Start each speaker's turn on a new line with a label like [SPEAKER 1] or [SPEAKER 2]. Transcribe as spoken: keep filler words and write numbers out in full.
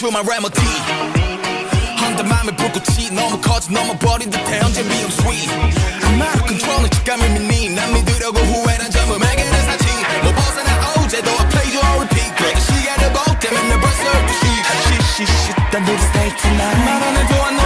[SPEAKER 1] 달콤한 레모디 한데 맘에 불꽃이 너무 커져 넘어버린 듯해 언제 비움 sweet I'm out of control 직감을 믿니 난 믿으려고 후회란 젊음에게는 사치 뭐 벗어나 어제도 I play you on repeat 그래도 시간을 볼 때면 내 벌써 시시시시 딴 둘이 stay tonight 말 안 해도 안